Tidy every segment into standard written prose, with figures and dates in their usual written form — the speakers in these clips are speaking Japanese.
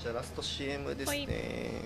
じゃあラスト CM ですね。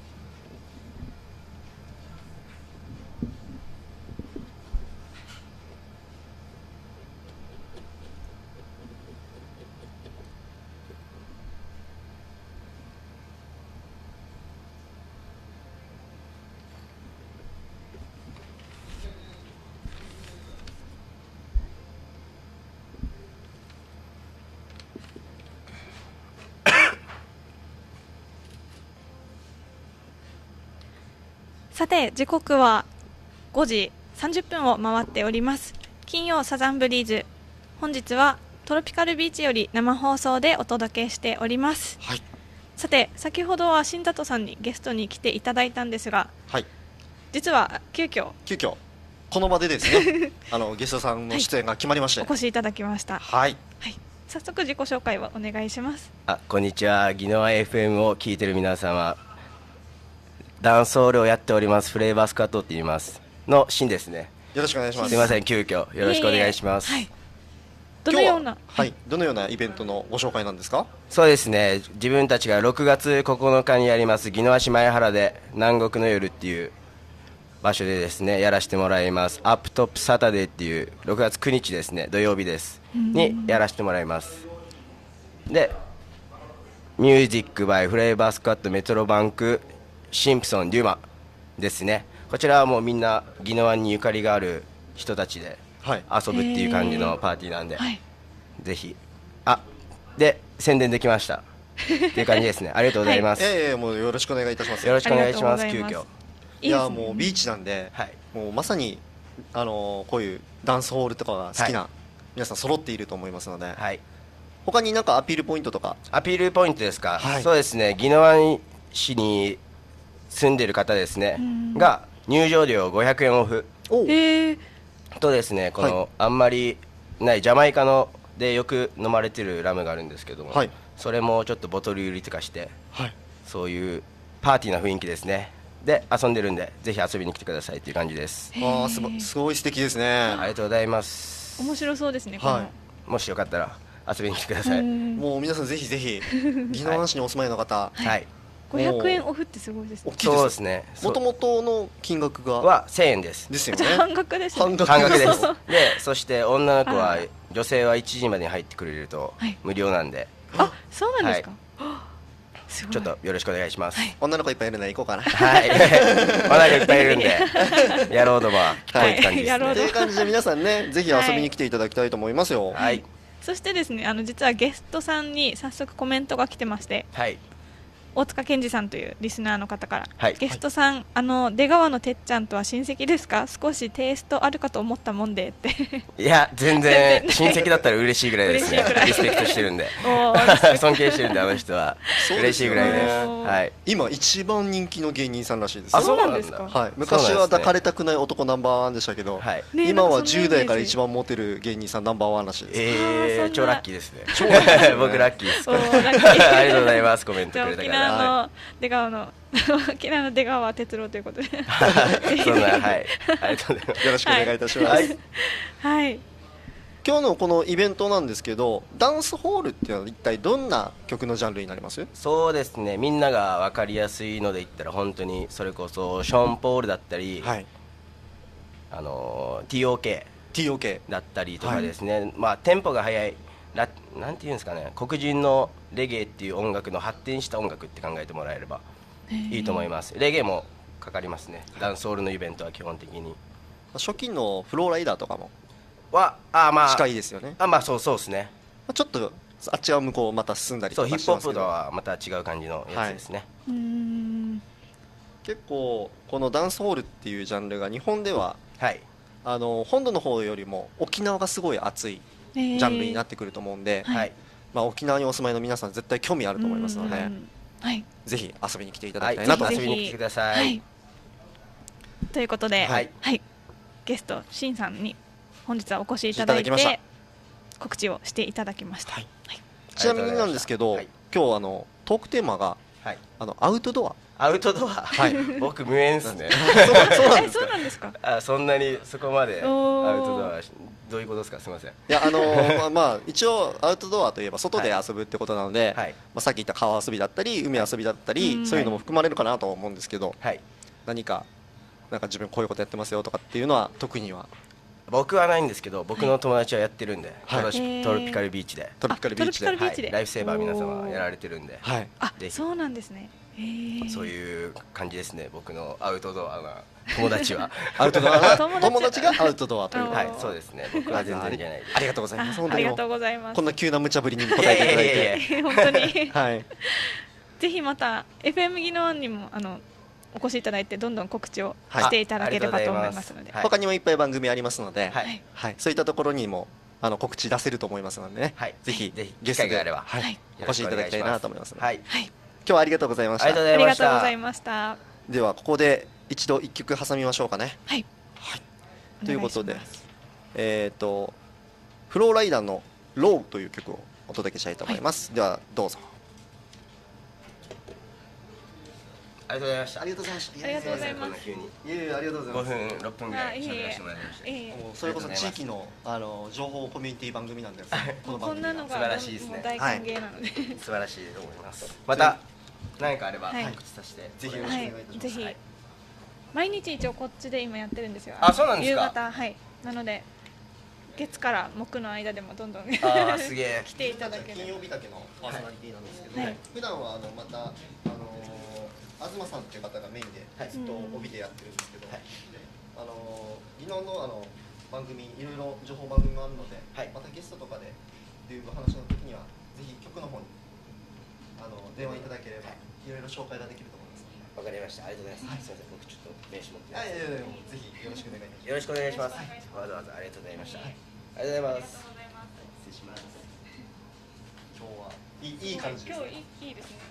さて時刻は5時30分を回っております。金曜サザンブリーズ、本日はトロピカルビーチより生放送でお届けしております。 はい。 さて先ほどは新里さんにゲストに来ていただいたんですが、 はい。 実は急遽この場でですねゲストさんの出演が決まりまして、 お越しいただきました。 はい、 はい、早速自己紹介をお願いします。 こんにちは。ギノワ FM を聞いてる皆様、ダンスホールをやっておりますフレーバースカットって言いますのシンですね。 よろしくお願いします。 すみません、急遽よろしくお願いします。 はい、どのような、 どのようなイベントのご紹介なんですか？ そうですね、自分たちが6月9日にやります宜野湾市前原で南国の夜っていう場所でですねやらせてもらいます。アップトップサタデーっていう6月9日ですね、土曜日ですにやらせてもらいます。でミュージックバイフレーバースカットメトロバンクシンプソンデューマですね。こちらはもうみんな宜野湾にゆかりがある人たちで遊ぶっていう感じのパーティーなんで、ぜひで宣伝できましたっていう感じですね。ありがとうございます。 もうよろしくお願いいたします。 よろしくお願いします。急遽いやもうビーチなんで、もうまさにこういうダンスホールとかが好きな皆さん揃っていると思いますので、他になんかアピールポイントとか。 アピールポイントですか？そうですね、宜野湾市に住んでる方ですねが入場料500円オフとですね、このあんまりないジャマイカのでよく飲まれてるラムがあるんですけども、それもちょっとボトル売りとかして、そういうパーティーな雰囲気ですねで遊んでるんで、ぜひ遊びに来てくださいっていう感じです。 すごい素敵ですね。 ありがとうございます。 面白そうですね。 もしよかったら遊びに来てください。 もう皆さんぜひぜひ宜野湾市にお住まいの方、 500円オフってすごいですね。 そうですね。 もともとの金額がは1000円です。 ですよね。 半額ですね。 半額です。で、そして女の子は女性は1時までに入ってくれると無料なんで。 あ、そうなんですか。 ちょっとよろしくお願いします。 女の子いっぱいいるので行こうかな。 はい。女の子いっぱいいるんで、やろうどもはこういう感じですね。 という感じで皆さんね、ぜひ遊びに来ていただきたいと思いますよ。 はい。 そしてですね、実はゲストさんに早速コメントが来てまして、大塚健二さんというリスナーの方から、ゲストさん、出川のてっちゃんとは親戚ですか？少しテイストあるかと思ったもんでっていや全然親戚だったら嬉しいぐらいですね。リスペクトしてるんで尊敬してるんで、あの人は嬉しいぐらいです。 今一番人気の芸人さんらしいです。 あ、そうなんですか。 昔は抱かれたくない男ナンバーワンでしたけど、今は10代から一番モテる芸人さんナンバーワンらしいです。 超ラッキーですね。僕ラッキーです。ありがとうございます。コメントくれたから。 出川の沖縄の出川哲郎ということでそんな、はい、ありがとうございます。 よろしくお願いいたします。 はい、 今日のこのイベントなんですけど、ダンスホールっていうのは一体どんな曲のジャンルになります？ そうですね、みんなが分かりやすいので言ったら本当にそれこそショーン・ポールだったり、TOK だったりとかですね、まあテンポが速い、なんていうんですかね、黒人のレゲエっていう音楽の発展した音楽って考えてもらえればいいと思います。レゲエもかかりますね、ダンスホールのイベントは基本的に。 初期のフローライダーとかも近いですよね。 そうですね。 ちょっとあっちは向こうまた進んだりとかしてますけど、 ヒップホップとはまた違う感じのやつですね。 結構このダンスホールっていうジャンルが日本では、本土の方よりも沖縄がすごい熱いジャンルになってくると思うんで、沖縄にお住まいの皆さん絶対興味あると思いますので、ぜひ遊びに来ていただきたいなと。 遊びに来てください。 ということで、ゲストシンさんに本日はお越しいただいて告知をしていただきました。 ちなみになんですけど、今日トークテーマがアウトドア。 僕無縁ですね。 そうなんですか。 ですか？ そんなにそこまでアウトドアどういうことですか？すみません。いやまあ一応アウトドアといえば外で遊ぶってことなので、まあさっき言った川遊びだったり海遊びだったり、そういうのも含まれるかなと思うんですけど、何か自分こういうことやってますよとかっていうのは特には。 僕はないんですけど、僕の友達はやってるんで、トロピカルビーチでライフセーバー皆様やられてるんで、 そうなんですね。 そういう感じですね、僕のアウトドアな友達は。 アウトドアな友達がアウトドアという。 はい、そうですね。僕は全然じゃないです。 ありがとうございます。 ありがとうございます。 こんな急な無茶ぶりに答えていただいて本当に。 はい。 ぜひまた FM 技能にもお越しいただいてどんどん告知をしていただければと思いますので、 他にもいっぱい番組ありますので、そういったところにも告知出せると思いますのでね、ぜひゲストでお越しいただきたいなと思いますので、今日はありがとうございました。 ありがとうございました。 ではここで一度一曲挟みましょうかね。 はい。 ということで、フローライダーのローという曲をお届けしたいと思います。ではどうぞ。 ありがとうございました。 ありがとうございました。 ありがとうございます。 いえ、ありがとうございます。 5分6分ぐらい喋らせてもらいました。 それこそ地域の情報コミュニティ番組なんです。 こんなのが素晴らしいですね。 大歓迎なので素晴らしいと思います。また何かあれば告知させてぜひよろしくお願いいたします。 ぜひ毎日一応こっちで今やってるんですよ。 あ、そうなんですか。 夕方、はい。なので月から木の間でもどんどんすげえ来ていただける。 金曜日だけのパーソナリティなんですけど、普段はまた東さんっていう方がメインでずっと帯でやってるんですけど、技能の番組いろいろ情報番組もあるので、またゲストとかでっていう話の時にはぜひ局の方に電話いただければいろいろ紹介ができると思います。 わかりました。ありがとうございます。すみません、僕ちょっと名刺持ってます。 ぜひよろしくお願いします。 よろしくお願いします。わざわざありがとうございました。ありがとうございます。失礼します。 今日はいい感じです。 今日いいですね。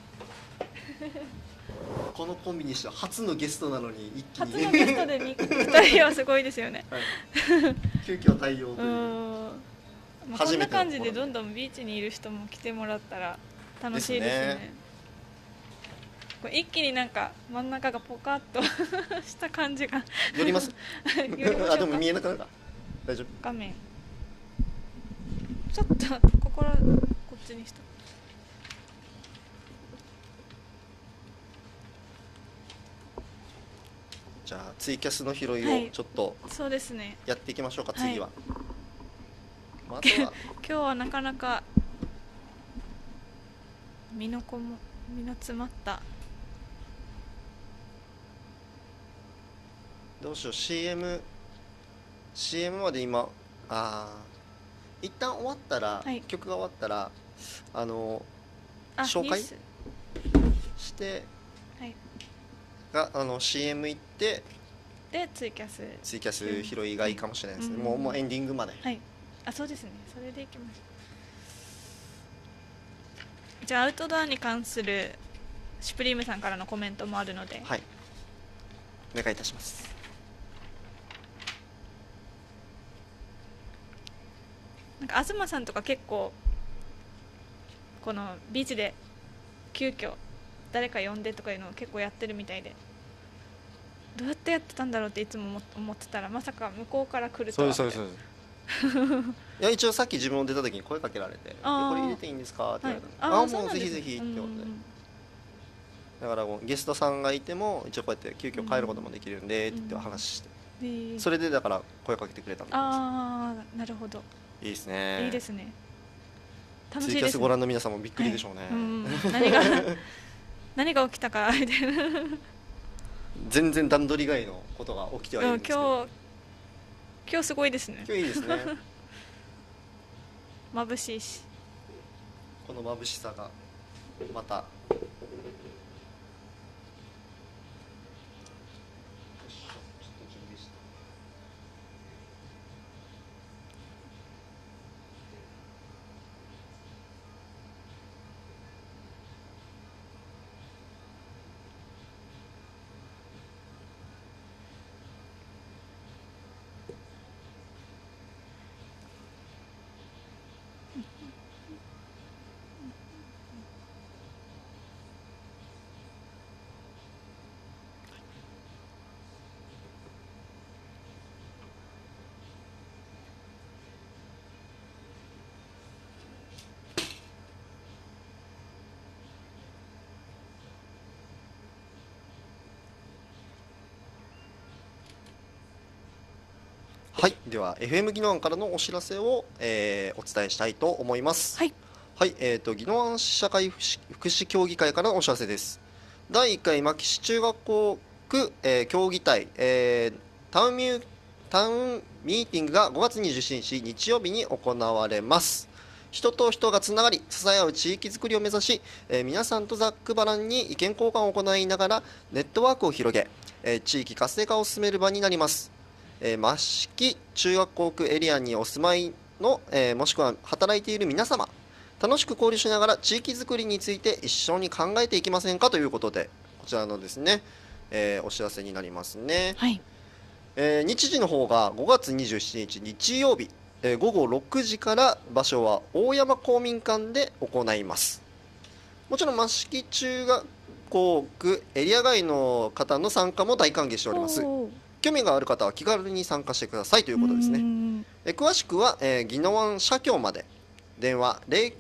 このコンビにしては初のゲストなのに一気に初のゲストで2人はすごいですよね。 急遽対応という。 こんな感じでどんどんビーチにいる人も来てもらったら楽しいですね。これ一気になんか真ん中がポカッとした感じが。 寄ります。でも見えなくなるか。大丈夫。 画面。ちょっとこっちにした。 じゃあツイキャスの拾いをちょっとそうですねやっていきましょうか。次は、 今日はなかなか身の詰まったどうしよう。 CM まで今一旦終わったら、曲が終わったら紹介して、CM 行ってでツイキャス拾いがいいかもしれないですね。もうエンディングまで。 そうですね。それでいきます。じゃあアウトドアに関するシュプリームさんからのコメントもあるので、 お願いいたします。 なんか東さんとか結構このビーチで急遽誰か呼んでとかいうのを結構やってるみたいで、どうやってやってたんだろうっていつも思ってたら、まさか向こうから来るとは。 そういや一応さっき自分も出た時に声かけられて「これ入れていいんですか?」って言われたので「もうぜひぜひ」って言われて、だからゲストさんがいても一応こうやって急遽帰ることもできるんでって言って話して、それでだから声かけてくれたんです。 なるほど。 いいですね。 いいですね。 楽しいですね。ツイキャスご覧の皆さんもびっくりでしょうね。 何が起きたかみたいな。 全然段取り外のことが起きてはいるんですけど、 今日すごいですね。 今日いいですね。 眩しいし、 この眩しさがまたはい、では FM 宜野湾からのお知らせを、お伝えしたいと思います。 はい、 はい、宜野湾市社会福祉協議会からのお知らせです。第1回牧市中学校区、協議体、タウンミーティングが5月27日日曜日に行われます。人と人がつながり支え合う地域づくりを目指し、皆さんとざっくばらんに意見交換を行いながらネットワークを広げ、地域活性化を進める場になります。益城中学校区エリアにお住まいの、もしくは働いている皆様、楽しく交流しながら地域づくりについて一緒に考えていきませんかということで、こちらのですね、お知らせになりますね。 はい、 日時の方が5月27日日曜日、午後6時から場所は大山公民館で行います。もちろん益城中学校区エリア外の方の参加も大歓迎しております。興味がある方は気軽に参加してくださいということですね。詳しくは、宜野湾社協まで電話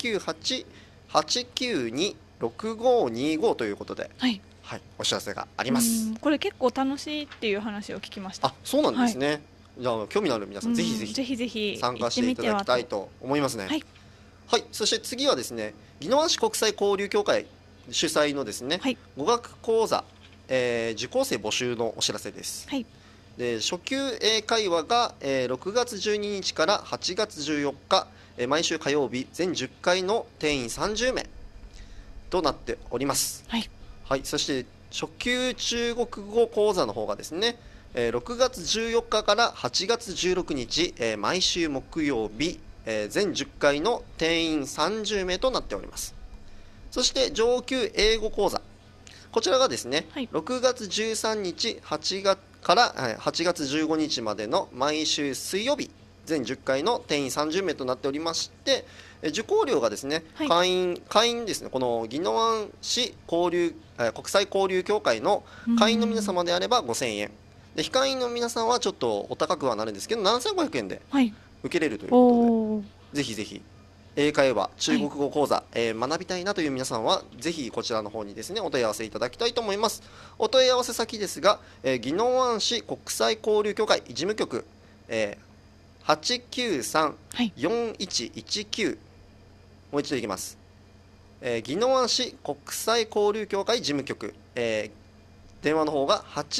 098-892-6525 ということで、 はいはい、お知らせがあります。 これ結構楽しいっていう話を聞きました。 あ、そうなんですね。はい、じゃあ興味のある皆さんぜひぜひ参加していただきたいと思いますね。はい、はい、そして次はですね、宜野湾市国際交流協会主催のですね、はい、語学講座、受講生募集のお知らせです。はい、で初級英会話が、6月12日から8月14日、毎週火曜日全10回の定員30名となっております。はい、はい、そして初級中国語講座の方がですね、6月14日から8月16日、毎週木曜日、全10回の定員30名となっております。そして上級英語講座、こちらがですね、はい、6月13日から8月15日までの毎週水曜日全10回の定員30名となっておりまして、受講料がですね、はい、会員ですね、この宜野湾市国際交流協会の会員の皆様であれば5000円で、非会員の皆さんはちょっとお高くはなるんですけど7500円で受けれるということで、ぜひぜひ英会話中国語講座、学びたいなという皆さんはぜひこちらの方にですねお問い合わせいただきたいと思います。お問い合わせ先ですが、宜野湾市国際交流協会事務局、893-4119、もう一度いきます。宜野湾市国際交流協会事務局、電話の方が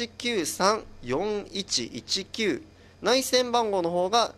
893-4119、内線番号の方が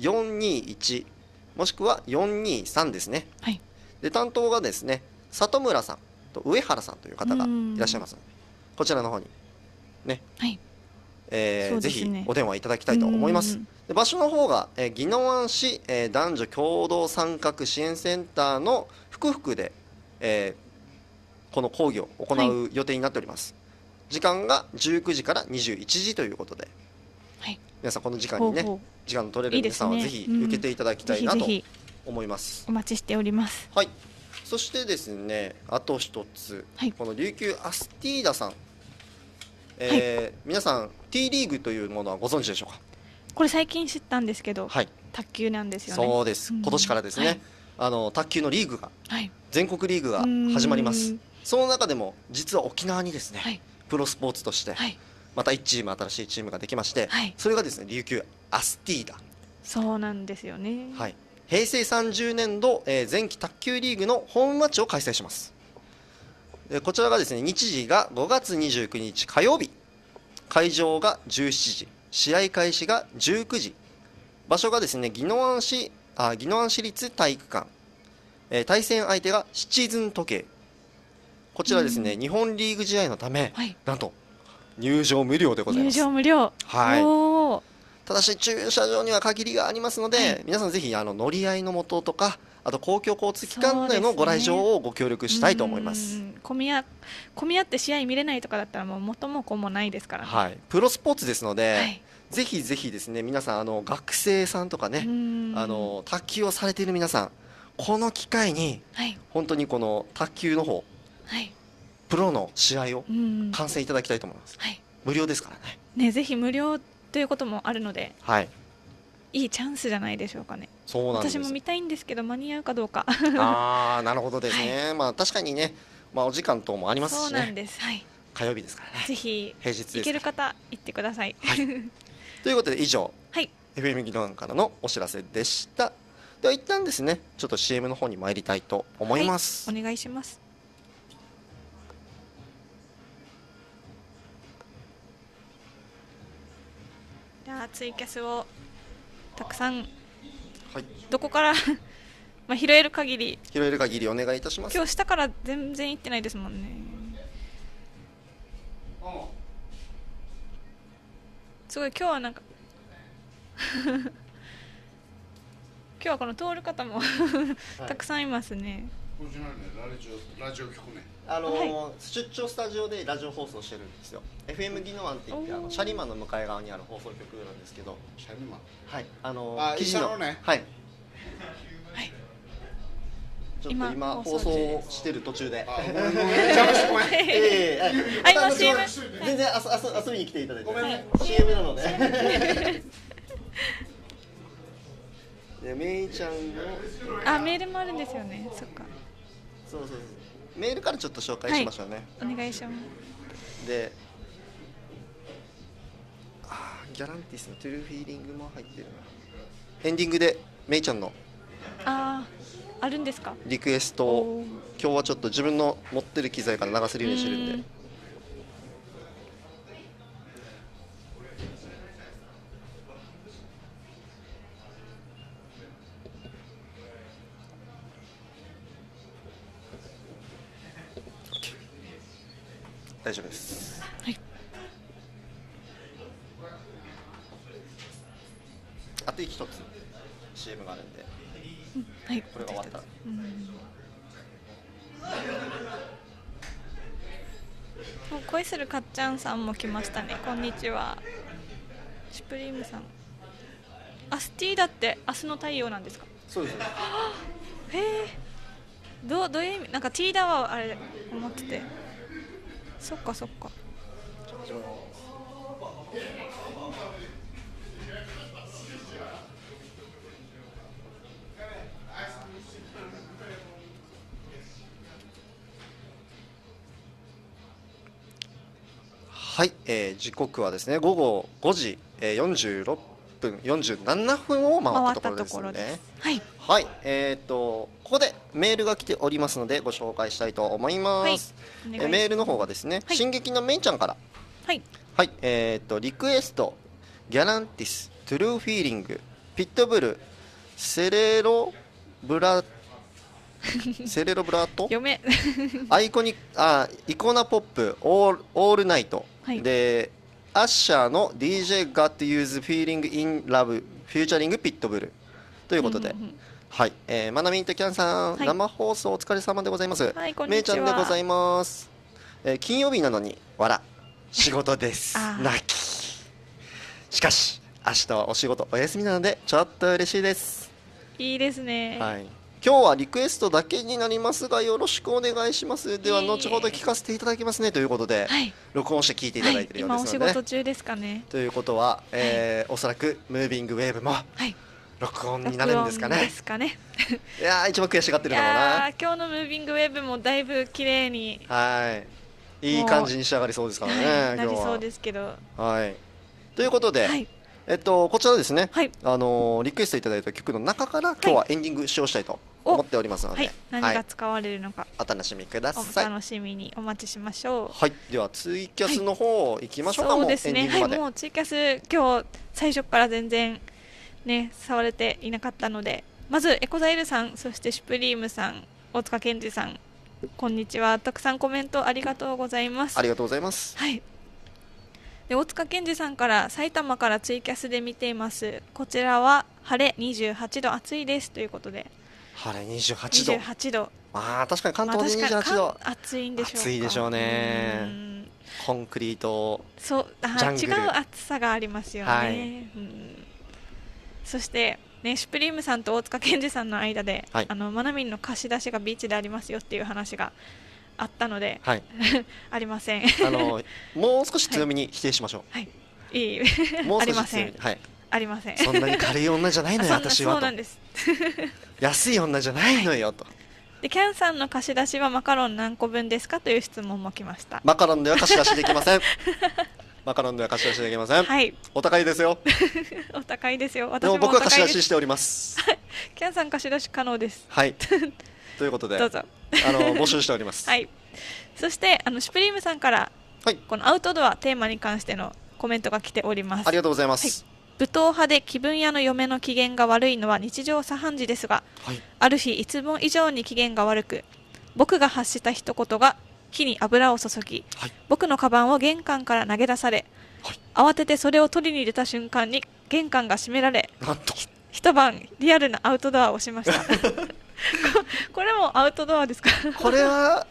421もしくは423ですね。はい、で担当がですね里村さんと上原さんという方がいらっしゃいますので、こちらの方にね、はい、ぜひお電話いただきたいと思います。で場所の方が、宜野湾市、男女共同参画支援センターの福々で、この講義を行う予定になっております。はい、時間が19時から21時ということで、はい、皆さんこの時間にね時間の取れる皆さんはぜひ受けていただきたいなと思います。 お待ちしております。 はい、そしてですね、あと一つ、はい、この琉球アスティーダさん、皆さん T リーグというものはご存知でしょうか。 これ最近知ったんですけど、はい、卓球なんですよね。 そうです、今年からですね、卓球のリーグが、全国リーグが始まります。その中でも実は沖縄にですね、プロスポーツとしてまた1チーム新しいチームができまして、それがですね琉球アスティーダ。 そうなんですよね。 はい、平成30年度、前期卓球リーグのホームマッチを開催します。こちらがですね日時が5月29日火曜日、会場が17時、試合開始が19時、場所がですね宜野湾市立体育館、対戦相手がシチズン時計。こちらですね日本リーグ試合のため、なんと入場無料でございます。 入場無料。 はい。ただし駐車場には限りがありますので、皆さんぜひ乗り合いのもととか、あと公共交通機関内のご来場をご協力したいと思います。 混み合って試合見れないとかだったらもう元も子もないですからね。 はい、プロスポーツですので、ぜひぜひですね皆さん学生さんとかね卓球をされている皆さん、この機会に本当にこの卓球の方、プロの試合を観戦いただきたいと思います。無料ですからね。 ぜひ無料ということもあるので、いいチャンスじゃないでしょうかね。 そうなんです。 私も見たいんですけど間に合うかどうか。 ああ、なるほどですね。まあ確かにね、お時間等もありますしね。 そうなんです。 火曜日ですからね。 ぜひ平日です行ける方行ってください。 ということで以上、 FM ギノワンからのお知らせでした。では一旦ですね、ちょっと CM の方に参りたいと思います。 はい、お願いします。じゃあツイキャスをたくさん、はい、どこからまあ拾える限りお願いいたします。 今日下から全然行ってないですもんね。すごい今日はなんか今日はこの通る方もたくさんいますね。 ラジオ局ね。 出張スタジオでラジオ放送してるんですよ。FM ギノワンって言ってシャリマンの向かい側にある放送局なんですけど。 シャリマン。 はい。 記事のね。 はい。ちょっと今放送してる途中で。 今 CM 全然遊びに来ていただいて。ごめんね。CM なので。めいちゃんのメールもあるんですよね。そっか。 そうメールからちょっと紹介しましょうね。 お願いします。 で、ギャランティスのトゥルーフィーリングも入ってるな。エンディングでめいちゃんのあるんですか？ リクエストを今日はちょっと自分の持ってる機材から流せるようにしてるんで。大丈夫です。 はい。 あと一つ CM があるんで、 はい、 これが終わったら。 恋するかっちゃんさんも来ましたね。こんにちは。シュプリームさん。スティーだって明日の太陽なんですか？ そうです。 へえ。どういう意味？なんかティーダはあれ思ってて。そっかそっか。 はい、時刻はですね午後5時、46分47分を回ったところですね。 はい、 はい、ここでメールが来ておりますのでご紹介したいと思います。はい、メールの方がですね、はい、進撃のめいちゃんから、はい、はい、リクエストギャランティストゥルーフィーリングピットブルセレロブラートイコナポップオールナイト、はい、でアッシャーの DJ Got Use Feeling in Love フューチャリングピットブルということで、はい、まなみんとキャンさん、はい、生放送お疲れ様でございます。 はい、 めいちゃんでございます。金曜日なのに笑仕事です泣き。しかし明日はお仕事お休みなのでちょっと嬉しいです。 いいですね。 はい、今日はリクエストだけになりますがよろしくお願いします。では後ほど聞かせていただきますねということで、はい、録音して聞いていただいているようですので、 今お仕事中ですかね。 ということは、おそらくムービングウェーブも録音になるんですかね。いや一番悔しがってるだろうな。 今日のムービングウェーブもだいぶ綺麗にいい感じに仕上がりそうですからね。 なりそうですけど。 はい。ということで、こちらですね、リクエストいただいた曲の中から今日はエンディング使用したいと思っておりますので、 何が使われるのかお楽しみください。 お楽しみにお待ちしましょう。 はい、ではツイキャスの方行きましょうか。 そうですね。もうツイキャス今日最初から全然ね触れていなかったので、まずエコザイルさん、そしてシュプリームさん、大塚健二さん、こんにちは。たくさんコメントありがとうございます。 ありがとうございます。 はい。で大塚健二さんから埼玉からツイキャスで見ています。こちらは晴れ28度暑いですということで。 晴れ28度。まあ確かに関東で28度。 暑いんでしょうか。 暑いでしょうね。コンクリート。 そう違う暑さがありますよね。そしてねシュプリームさんと大塚健二さんの間で、マナミンの貸し出しがビーチでありますよっていう話があったので、ありません。 もう少し強めに否定しましょう。 いいもう少し強めに。ありません。 そんなに軽い女じゃないのよ私はと。そうなんです。安い女じゃないのよと。 でキャンさんの貸し出しはマカロン何個分ですかという質問も来ました。 マカロンでは貸し出しできません。 マカロンでは貸し出しできません。 はい。 お高いですよ。 お高いですよ。 でも僕は貸し出ししております。 キャンさん貸し出し可能です。 はい。ということで、 どうぞ。 募集しております。 はい。そしてシュプリームさんから、はい、このアウトドアテーマに関してのコメントが来ております。 ありがとうございます。はい、 武闘派で気分屋の嫁の機嫌が悪いのは日常茶飯事ですが、はい、ある日いつも以上に機嫌が悪く、僕が発した一言が火に油を注ぎ、はい、僕のカバンを玄関から投げ出され、はい、慌ててそれを取りに出た瞬間に玄関が閉められ、 なんと一晩リアルなアウトドアをしましたこれもアウトドアですか？これは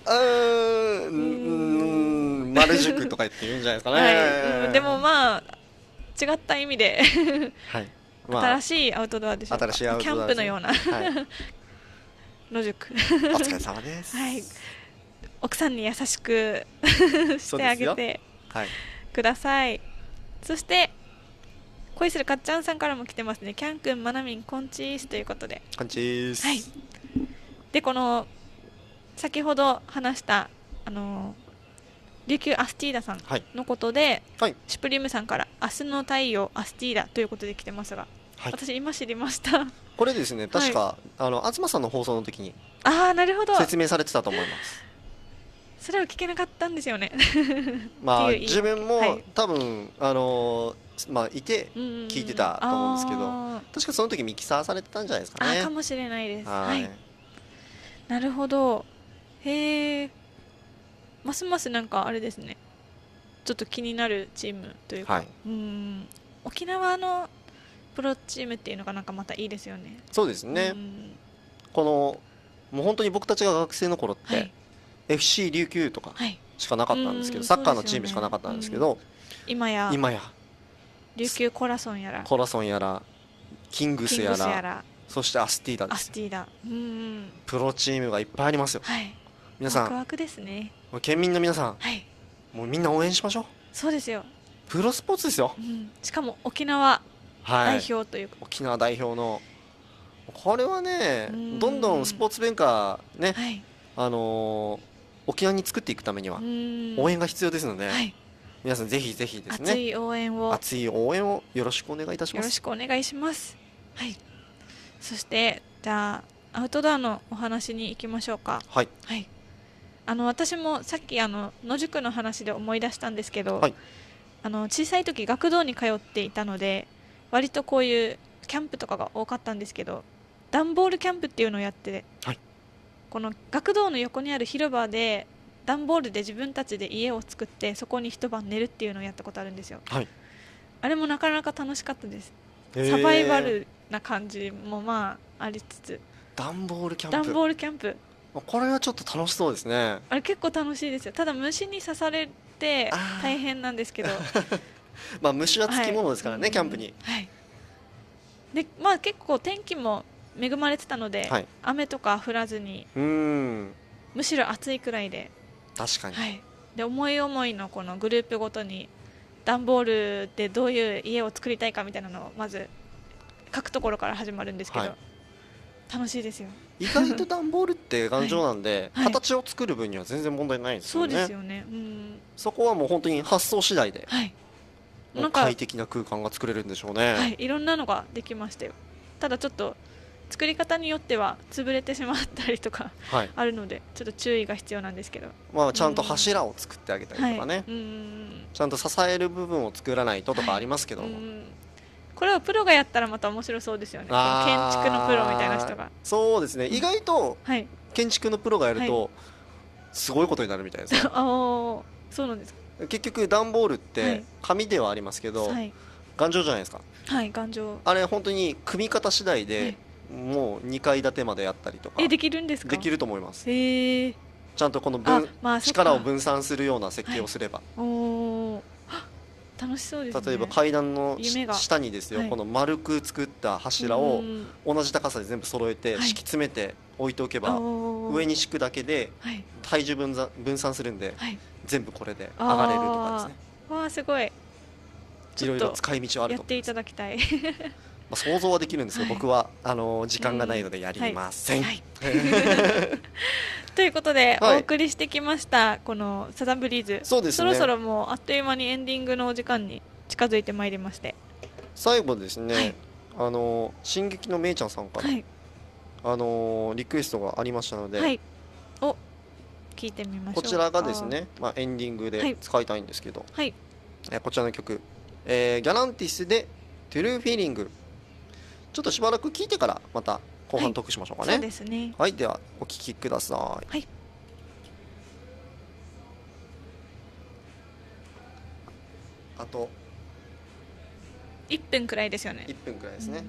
丸塾とか言って言うんじゃないですかね、 はい、でもまあ違った意味ではい、 まあ、新しいアウトドアでしょうか。 新しいアウトドア、 キャンプのような、はい、野宿お疲れ様です、 はい、奥さんに優しくしてあげてください、はい、そして恋するかっちゃんさんからも来てますね。キャンくん、まなみん、こんちーすということで、 こんちーす、 はい、でこの先ほど話した琉球アスティーダさんのことで、はい、シュプリームさんから明日の太陽アスティーダということで来てますが、はい、私今知りましたこれですね、確か、はい、東さんの放送の時になるほど説明されてたと思います。 それを聞けなかったんですよねまあ自分も、はい、多分まあいて聞いてたと思うんですけど、確かその時ミキサーされてたんじゃないですかね。 かもしれないです。はい、なるほど。へえ。ますますなんかあれですね、ちょっと気になるチームというか、はい、沖縄のプロチームっていうのがなんかまたいいですよね。 そうですね、このもう本当に僕たちが学生の頃って、はい、FC 琉球とかしかなかったんですけど、サッカーのチームしかなかったんですけど、 今や琉球コラソンやらキングスやらそしてアスティーダです。プロチームがいっぱいありますよ、はい、皆さんワクワクですね。 県民の皆さん、はい、もうみんな応援しましょう。 そうですよ、 プロスポーツですよ、 しかも沖縄代表というか、 沖縄代表のこれはね、どんどんスポーツ文化ね、はい、沖縄に作っていくためには応援が必要ですので、はい、皆さんぜひぜひですね、 熱い応援をよろしくお願いいたします。 よろしくお願いします。はい、そしてじゃあアウトドアのお話に行きましょうか。 はい、 はい、私もさっき野宿の話で思い出したんですけど、はい、小さい時学童に通っていたので割とこういうキャンプとかが多かったんですけど、段ボールキャンプっていうのをやって、はい、この学童の横にある広場で段ボールで自分たちで家を作ってそこに一晩寝るっていうのをやったことあるんですよ、はい、あれもなかなか楽しかったです。サバイバルな感じもまあありつつ、 段ボールキャンプこれはちょっと楽しそうですね。 あれ結構楽しいですよ。ただ虫に刺されて大変なんですけどまあ虫はつきものですからね、はい、キャンプに、 はい、でまあ結構天気も恵まれてたので、はい、雨とか降らずにむしろ暑いくらいで、 確かに、 はい、で思い思いのこのグループごとに段ボールでどういう家を作りたいかみたいなのをまず書くところから始まるんですけど、はい、楽しいですよ。 意外と段ボールって頑丈なんで、はい、形を作る分には全然問題ないですよね。 そうですよね、 そこはもう本当に発想次第で、はい、もう快適な空間が作れるんでしょうね。 はい、いろんなのができましたよ。ただちょっと作り方によっては潰れてしまったりとか、はい、あるのでちょっと注意が必要なんですけど、 まあ、ちゃんと柱を作ってあげたりとかね、はい、ちゃんと支える部分を作らないととかありますけども、 これをプロがやったらまた面白そうですよね。建築のプロみたいな人が。 そうですね、意外と建築のプロがやるとすごいことになるみたいですね。 そうなんですか。 結局段ボールって紙ではありますけど、頑丈じゃないですか。 はい、頑丈。 あれ本当に組み方次第で、もう2階建てまでやったりとか。 できるんですか。 できると思います。 へえ。 ちゃんとこの力を分散するような設計をすれば、 楽しそうですね。 例えば階段の下にですよ、この丸く作った柱を同じ高さで全部揃えて敷き詰めて置いておけば、上に敷くだけで体重分散するんで、全部これで上がれるとかですね。 わあ、すごい。 いろいろ使い道はあると思います。 やっていただきたいあ、想像はできるんですけど、僕は時間がないのでやりません。 ということで、お送りしてきましたこのサザンブリーズ、 そうですね、 そろそろもうあっという間にエンディングのお時間に近づいてまいりまして、 最後ですね、進撃のめいちゃんさんから、リクエストがありましたので、 を聞いてみましょう。 こちらがですね、エンディングで使いたいんですけど、こちらの曲、ギャランティスでトゥルーフィーリング、ちょっとしばらく聞いてからまた後半トークしましょうかね。 そうですね。 はい、ではお聴きください。あと 1分くらいですよね。 1分くらいですね。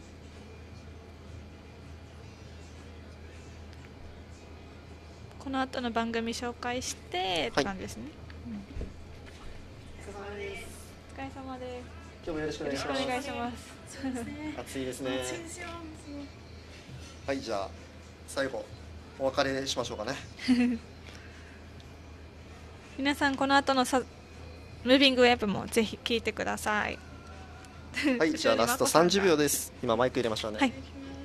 この後の番組紹介してって感じですね。お疲れ様です。 今日もよろしくお願いします。 よろしくお願いします。 暑いですね。はい、じゃあ最後お別れしましょうかね。 皆さんこの後のムービングウェブもぜひ聞いてください。 はい、じゃあラスト30秒です。今マイク入れましたね。はい、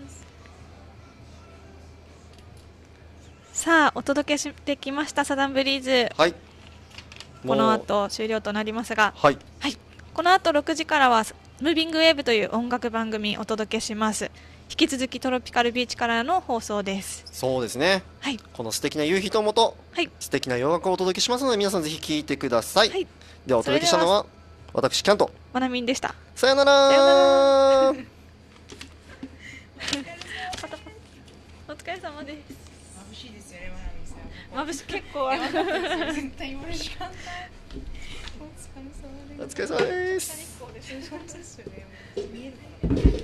さあお届けしてきましたサザンブリーズ。 はい、 この後終了となりますが、 はい、 この後6時からはムービングウェーブという音楽番組をお届けします。引き続きトロピカルビーチからの放送です。 そうですね、この素敵な夕日ともと、素敵な洋楽をお届けしますので皆さんぜひ聴いてください。ではお届けしたのは私キャンとまなみんでした。 さよなら。 お疲れ様です。 眩しいですよね、まなみさん。 眩しい、結構絶対眩しかった。 お疲れ様です。 本当ですよね。見えない。